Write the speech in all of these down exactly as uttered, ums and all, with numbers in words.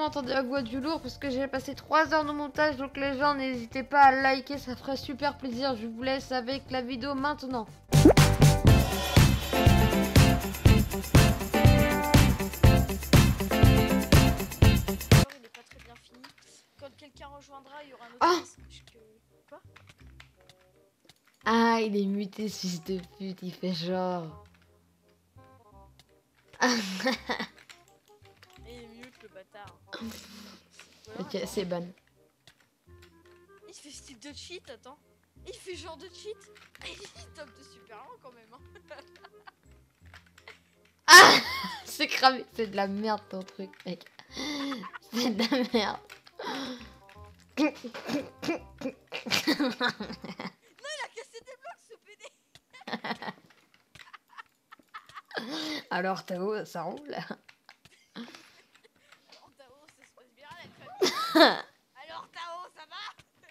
entendez la voix du lourd parce que j'ai passé trois heures de montage. Donc les gens, n'hésitez pas à liker, ça ferait super plaisir. Je vous laisse avec la vidéo maintenant. Il est pas très bien fini. Quand quelqu'un rejoindra, il y aura un autre Ah risque que... Quoi? Ah, il est muté, ce fils de pute, il fait genre. Et il mute le bâtard. Ok, c'est ban. Il fait style de cheat, attends. Il fait genre de cheat. Il top de super loin quand même. Hein. Ah, c'est cramé, c'est de la merde ton truc, mec. C'est de la merde. Non, il a cassé des blocs, ce P D. Alors Tao, ça roule. Alors Tao, ça se passe bien la famille. Alors Tao, ça va?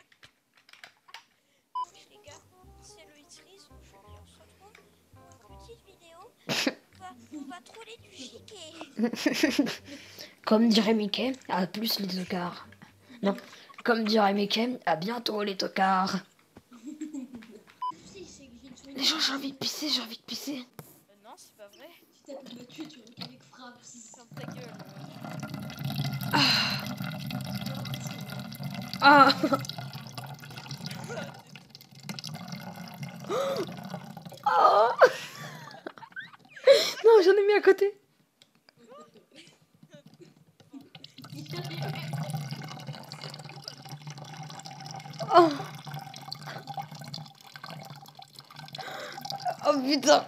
Les gars, c'est Loïtris, aujourd'hui on se retrouve pour une petite vidéo. On va, on va troller du chiquet. Comme dirait Mickey, à plus les tocards. Non, comme dirait Mickey, à bientôt les tocards. Les gens, j'ai envie de pisser, j'ai envie de pisser. Euh, non, c'est pas vrai. Tu tapes de me tuer, tu veux avec frappe. Ferme ta gueule. Ah. Oh. Non, j'en ai mis à côté. Oh. Oh putain.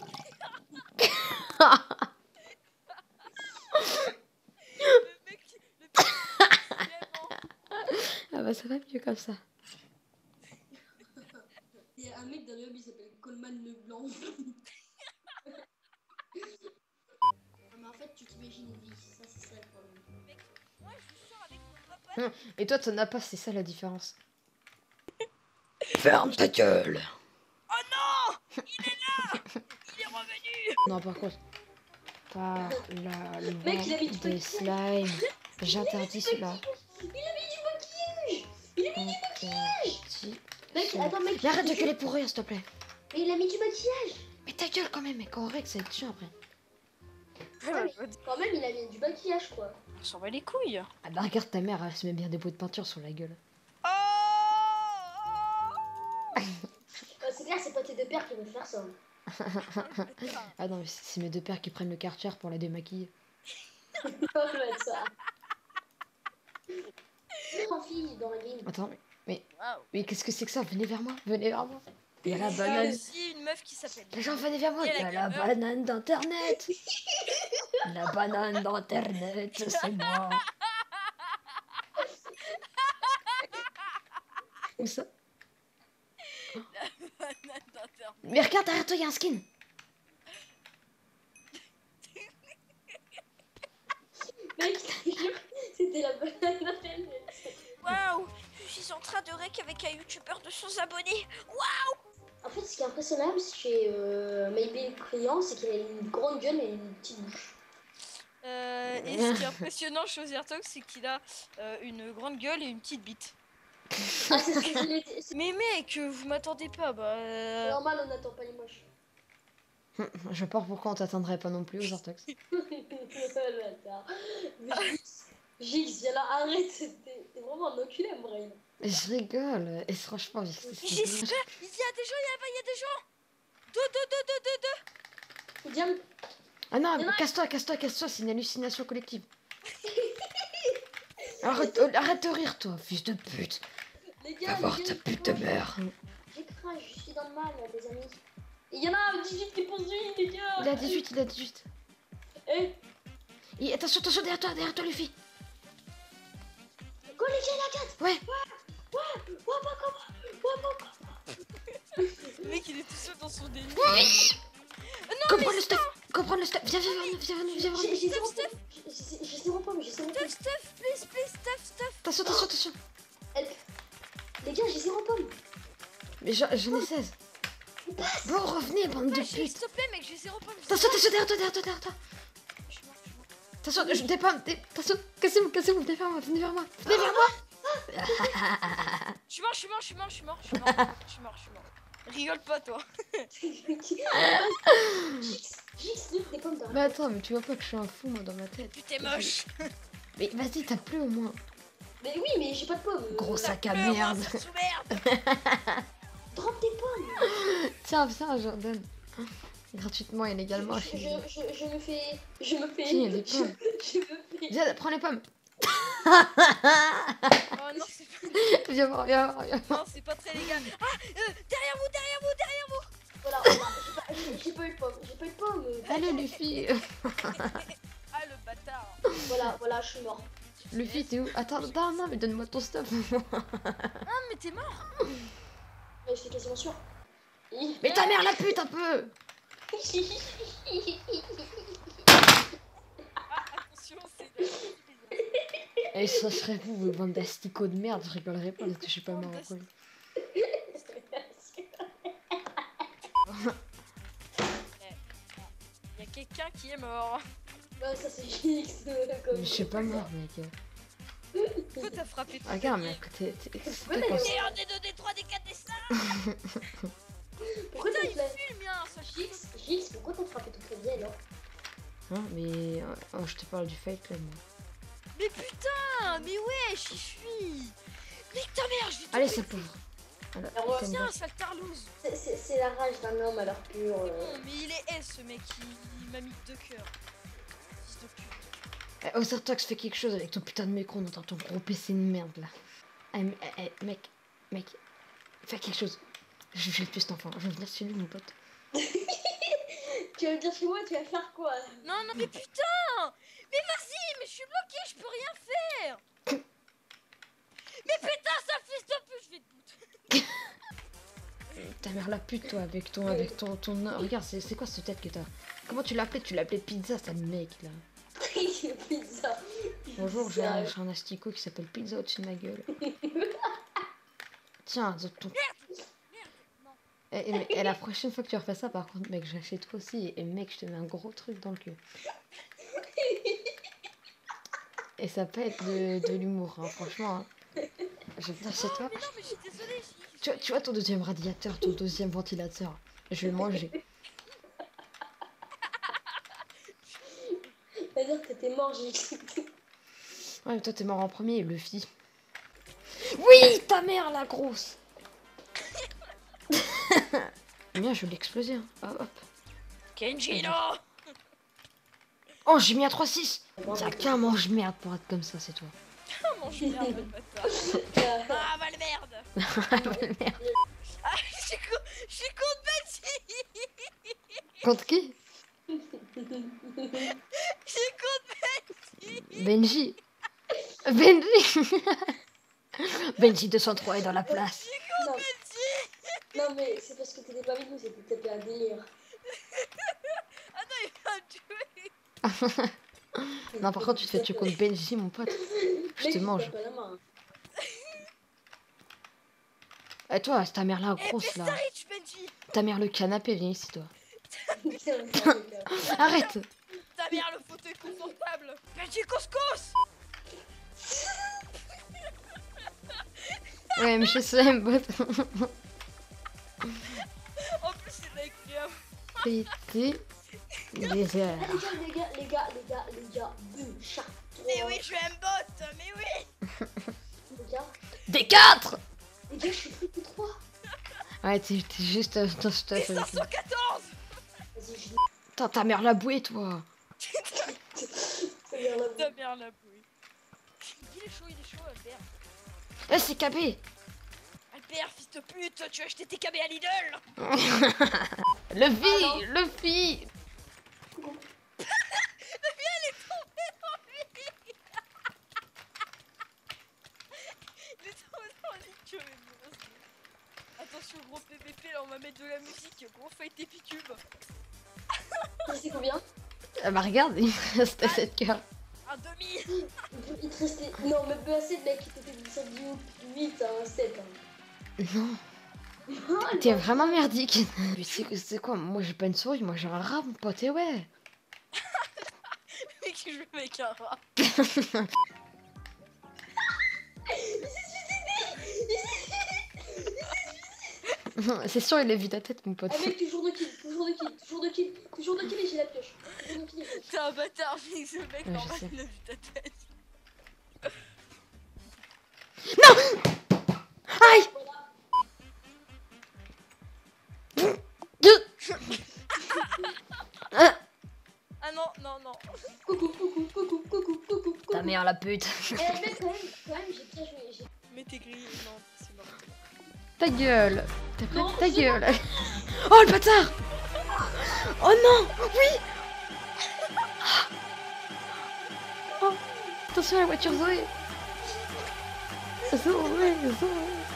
Le mec, le mec, vraiment. Ah bah ça va mieux comme ça. Il y a un mec dans le hub, il s'appelle Coleman Leblanc. Ah, mais en fait, tu t'imagines une vie, ça c'est ça le problème. Mec, moi je sors avec mon papa. Et toi, t'en as pas, c'est ça la différence. Ferme ta gueule. Oh non! Il est là! Il est revenu! Non, par contre, par la loi Mec, il a mis du des maquillage. slimes, j'interdis cela. Il a mis du maquillage. Il a mis du Interdit Mec, cela. attends, mec. Mais arrête de gueuler pour rire, s'il te plaît. Mais il a mis du maquillage. Mais ta gueule quand même, mec, en règle, ça va être chiant après. Quand même, il a mis du maquillage, quoi. On s'en va les couilles. Ah bah regarde ta mère, elle se met bien des pots de peinture sur la gueule. Oh! Euh, c'est clair, c'est pas tes deux pères qui veulent faire ça. Ah non, mais c'est mes deux pères qui prennent le Karcher pour la démaquiller. Ça va être ça. En fille dans la game. Attends, mais, mais, Waouh. mais qu'est-ce que c'est que ça? Venez vers moi, venez vers moi. Il y a la Il y a banane. aussi une meuf qui s'appelle. Les gens, venez vers moi. Il y a la banane d'internet. La banane d'internet, c'est moi. Où ça? Banane d'internet. Mais regarde, derrière toi, il y a un skin. Mec, c'était la banane d'internet. Waouh! Je suis en train de rec avec un youtubeur de cent abonnés. Waouh! En fait, ce qui est impressionnable chez euh, Maybe Client, c'est qu'il a une grande gueule et une petite bouche. Euh, et ce qui est impressionnant chez Ozertox, c'est qu'il a euh, une grande gueule et une petite bite. Ah, c'est ce que je voulais dire. C'est Mais mec, vous m'attendez pas, bah. euh, normal, on n'attend pas les moches. Je sais pas pourquoi on t'attendrait pas non plus aux Ortox. Le bâtard. Mais Gilles, viens là, arrête. T'es t'es vraiment un enculé, Brain. Je rigole. Et franchement, je- c'est- J'espère. Il y a des gens, il y a, il y a des gens. Deux, deux, deux, deux, deux, deux. Viens. Ah non, Il y en a- casse-toi, casse-toi, casse-toi, c'est une hallucination collective. Arrête, oh, arrête de rire, toi, fils de pute. Les Va gars, voir les ta gars, pute de mère. j'ai crash, je suis dans le mal, là, les amis. Il y en a dix-huit qui poursuivent, les gars. Il a dix-huit, il a dix-huit. Eh, Et attention, attention, derrière toi, derrière toi, Luffy. go, les gars, il y en a quatre. Ouais. Ouais, ouais, pas comment. Ouais, pas comment. Le mec, il est tout seul dans son délire. Comprends le stuff, comprends le stuff. Viens, viens, viens, viens, viens, viens, J'ai viens. j'ai zéro pomme. J'ai j'ai zéro pomme, j'ai zéro pomme. Stuff, stuff, please, please, stuff, stuff. Attention, attention, attention. Help. Les gars, j'ai zéro pomme. Mais j'en j'en ai seize. Bon, revenez, bande de Ah, s'il putes. te plaît, mec, j'ai zéro point. Attention, attention, derrière toi, derrière toi, derrière toi. Je suis mort, je suis mort. Attention, je des pommes, des... Attention, cassez-vous, cassez-vous, venez vers moi, venez vers moi, venez vers moi. Je suis mort, je suis mort, je suis mort, je suis mort, je suis mort, je suis mort, je suis mort. Rigole pas, toi. Gix, Luc, des pommes dans Mais la attends, mais tu vois pas que je suis un fou, moi, dans ma tête. Tu t'es moche. Mais vas-y, t'as plus au moins. Mais oui, mais j'ai pas de pommes. Gros sac à Pleure, merde. hein, sous merde. Drop des pommes. Tiens, viens, Jordan. Gratuitement et légalement. Je, je, je, je me fais... Je me fais... Tiens, des je, pommes. je me fais... Viens, prends les pommes. Oh non, c'est pas... Viens voir, viens voir, viens voir. Non, c'est pas très légal. Ah, euh, derrière vous, derrière vous, derrière vous. Voilà, voilà. J'ai pas, j'ai- j'ai pas eu de pommes. J'ai pas eu de pommes. Allez, Luffy. Ah, le bâtard. Voilà, voilà, je suis mort. Luffy, t'es où? Attends, non, non, mais donne-moi ton stuff. Ah, mais t'es mort. Mais j'étais quasiment sûr. Mais ta mère la pute un peu. Attention, c'est de... Et ça serait vous, vous bande d'asticots de merde, je rigolerais pas parce que je suis pas mort en premier. Il y a quelqu'un qui est mort. Ouais, ça c'est Gix. Mais je suis pas mort, mec. Pourquoi t'as frappé tout Regarde, mais à côté. t'es- t'es- c'est Ouais, pas comme ça. Et un des deux, des trois, des quatre, des cinq. Pourquoi Putain, t'as il fait... fume bien, ce chien. Gix, Gix, pourquoi t'as frappé ton crédit alors? Hein, mais oh, je te parle du fight club. moi. Mais putain, mais wesh, j'y suis. Nique ta mère, je vais te Allez, péter. ça pauvre. Voilà, Alors, t'aimes Tiens, bien. sale tarlouse. C'est- C'est c'est la rage d'un homme à l'heure pure. euh. Non, mais il est S, ce mec, il, il m'a mis deux cœurs. Fils de pute. Eh, oh, Sartox, fais quelque chose avec ton putain de micro dans ton gros P C de merde là. Eh, mais, eh, eh, mec, mec, fais quelque chose. Je vais le tuer cet enfant, je vais venir chez lui, mon pote. Tu vas venir chez moi, tu vas faire quoi? Non, non, mais putain. Mais vas-y, mais je suis bloqué, je peux rien faire. Mais putain, ça fils de pute, je vais te bout. Ta mère la pute, toi, avec ton. Avec ton, ton... Regarde, c'est c'est quoi cette tête que t'as? Comment tu l'appelais? Tu l'appelais pizza, sale mec là. Pizza. Bonjour, j'ai un, j'ai un asticot qui s'appelle Pizza au-dessus de ma gueule. Tiens, ton. Et, et- et la prochaine fois que tu refais ça, par contre, mec, j'achète toi aussi. Et mec, je te mets un gros truc dans le cul. Et ça peut être de, de l'humour, hein, franchement. Hein. Je vais venir chez toi. Mais non, mais je suis désolée. j'y- Tu vois, tu vois ton deuxième radiateur, ton deuxième ventilateur. Je vais le manger. C'est-à-dire que t'étais mort, Gix. Ouais, mais toi, t'es mort en premier, Luffy. Oui, ta mère, la grosse. Bien, je vais l'exploser. Hein. Hop, hop. Kenji, non. Oh, j'ai mis un trois six. Tiens, qu'un mange-merde pour être comme ça, c'est toi. Ah, mange merde, le bâtard. Ah, bah le merde. Merde. Ah, je suis con... Je suis contre Betty. Contre qui? Je suis contre Benji. Benji. Benji deux cent trois est dans la place. Non. Non, mais c'est parce que t'étais pas avec nous, c'était tapé un délire. Ah non, il va me tuer. Non, par contre, tu te fais tuer contre Benji, mon pote. Je Mec, te il mange. tape pas la main. Et toi, c'est ta mère là, Eh, grosse là. Pestarich, Benji. Ta mère le canapé, viens ici, toi. Putain, mais ça, mec, là. Arrête. Ta mère, le fauteuil confortable. Benji, couscous. Ouais, mais je sais, mon pote. En plus, c'est agréable. Pété les airs. Ah, les gars, les gars, les gars, les gars, les gars, deux chats. Mais oui, je suis un bot, mais oui. Les gars, Des quatre. les gars, je suis pris que trois. Ouais, t'es t'es juste un un stuff Et avec lui. cinq cent quatorze. Vas-y, je Putain, ta mère la bouée, toi. c'est bien là. Ta mère, la bouille. Il est chaud, il est chaud, Albert. Eh, c'est K B. Albert, fils de pute, tu as acheté tes K B à Lidl. Le vie, le vie. Il est tombé dans le lit, tu vois, mais bon, attention, gros P V P, là, on va mettre de la musique. Gros fight épicube. C'est combien? Ah bah regarde, il me reste sept cœurs. Un demi. Il te restait. Non, même pas assez, mec, il t'était descendu huit à un sept. Hein. Non, Ah, t'es vraiment merdique. Mais c'est c'est quoi? Moi j'ai pas une souris, moi j'ai un rat, mon pote, et ouais. Mais que je vais avec un rat. C'est sûr, il a vu ta tête, mon pote. Ah mec, toujours de kill, toujours de kill, toujours de kill, toujours de kill et j'ai la pioche. Toujours de kill et j'ai la pioche. T'es un bâtard, Fix, ce mec, Ouais, je normal, sais. il a vu ta tête. Aïe. Voilà. Deux. Ah, Ah non, non, non. Coucou, coucou, coucou, coucou, coucou, coucou. ta mère la pute. Eh mec, quand même, quand même, j'ai bien joué. j'ai- Mais t'es grillé, non, c'est mort. Ta gueule. T'es prêt? Non, Ta c'est gueule. Oh le bâtard. Oh non. Oui. Oh. Attention à la voiture Zoé. Zoé, Zoé.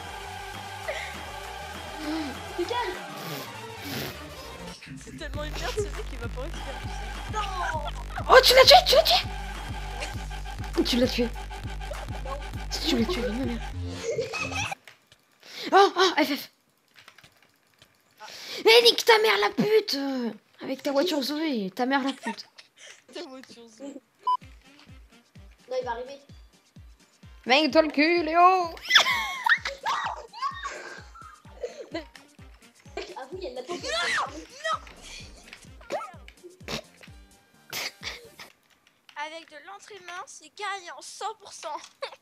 Mais calme. C'est tellement une merde, ce mec, il va pas réussir tout ça. Non. Oh, tu l'as tué, tu l'as tué. Tu l'as tué. Si tu l'as tué, non, non. Oh, oh, F F. Mais nique ta mère la pute. Avec ta voiture Zoé, ta mère la pute. Ta voiture, Zoé. Non, il va arriver. Mec, toi le cul, Léo. Mec, avoue, il y a une latence. Avec de l'entraînement, c'est gagnant, cent pour cent.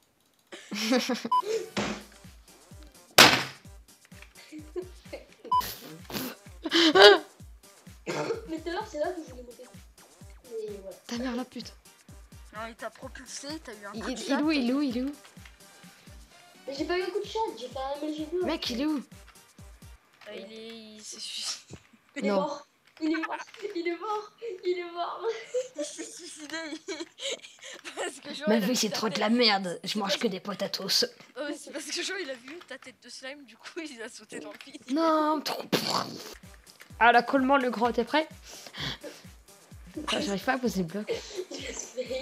Mais tout à l'heure, c'est là que je voulais monter. Mais voilà. Ta mère la pute. Non, il t'a propulsé, t'as eu un Il, coup de il chat, est où, il est où, il est où? Mais j'ai pas eu un coup de chat, j'ai fait un M L G deux. Mec, il est où? t'as- Il est... il s'est suicidé. Il est Non. mort. Il est mort. Il est mort. Il est mort. Il s'est suicidé. Parce que Joël Ma a vie, vu c'est ta trop de tête. la merde. Je mange que des potatoes. Oh, mais c'est parce que Joël, il a vu ta tête de slime, du coup, il a sauté dans le vide. Non, trop. Ah, la collement, le grand, t'es prêt? Ah, j'arrive pas à poser le bloc. Just fail.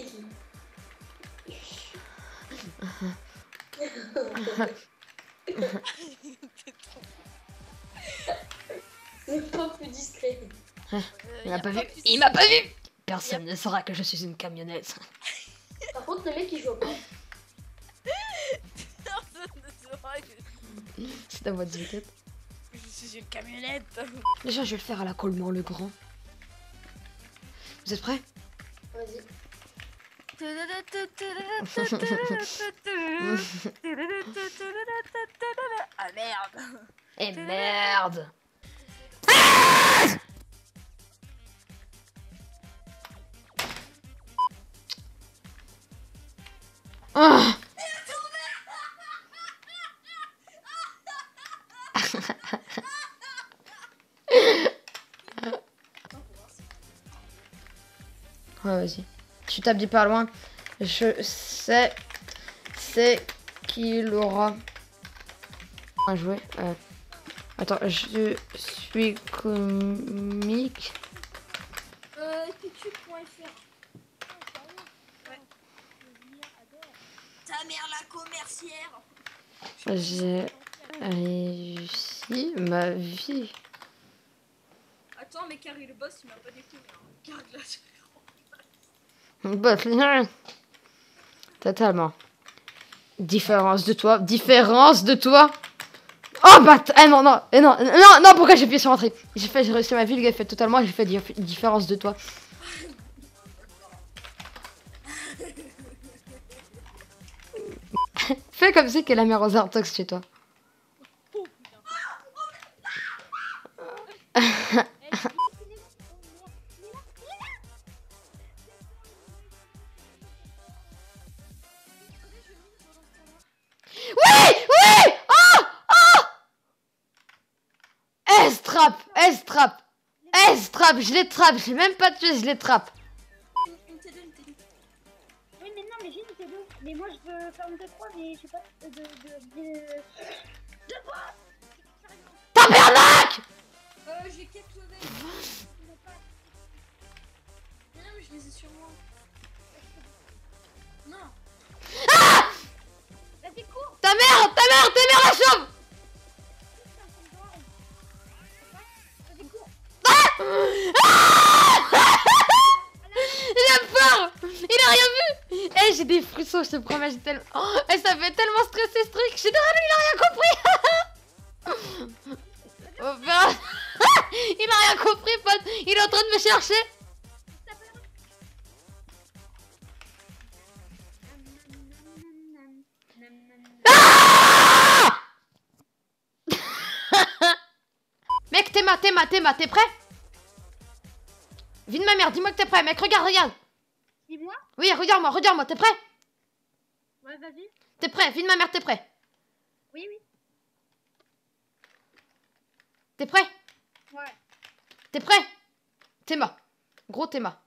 C'est pas plus discret. Euh, Il y m'a a pas vu. plus Il de- m'a pas vu. Personne ne saura que je suis une camionnette. Par contre, le mec il joue pas. Personne ne saura que C'est ta voix de tête. je suis une camionnette. Déjà, je vais le faire à la collement, le grand. Vous êtes prêts? Vas-y. Ah merde. Eh merde. Ah. Ouais, vas-y. Tu tapes du pas loin. Je sais. C'est qu'il aura. À jouer. Euh. Attends, je suis comique. Euh, youtube point F R. Ta mère la commercière. J'ai réussi ma vie. Attends, mais Carrie le boss, il m'a pas découvert. Regarde là. Bah, rien. Totalement. Différence de toi. Différence de toi. Oh bah, eh non, non, eh, non, non, non, pourquoi j'ai appuyé sur entrée? J'ai fait, j'ai réussi ma vie, le gars il fait totalement, j'ai fait dif- différence de toi. Fais comme si qu'elle a mis Rosa Artox chez toi. Oui, oui, oh, oh. S-trap, S-trap, S-trap, je les trappe, je l'ai même pas tué, je les trappe. Une T deux, une T deux. Oui, mais non, mais j'ai une T deux. Mais moi, je veux faire une T trois, mais je sais pas. De. de. de. de quoi? Tabernacle. Euh, j'ai quelques level. Mais non, mais je les ai sur moi. Non. Ah. Vas-y, cours. Ta mère, ta mère, ta mère la chauve. Vas-y, cours. Ah. Il a peur. a rien vu. Eh, j'ai des frissons, je te promets, j'ai tellement... Oh, eh, ça fait tellement stresser ce truc. J'ai dit, ah, lui, il a rien compris. Oh, ben... il a rien compris, pote. Il est en train de me chercher. Ah Mec, Théma, Théma, Théma, t'es prêt? Vie de ma mère, dis-moi que t'es prêt, mec, regarde, regarde. Dis-moi. Oui, regarde-moi, regarde-moi, t'es prêt? Ouais, vas-y. T'es prêt, vie de ma mère, t'es prêt? Oui, oui. T'es prêt? Ouais. T'es prêt? Théma, gros Théma.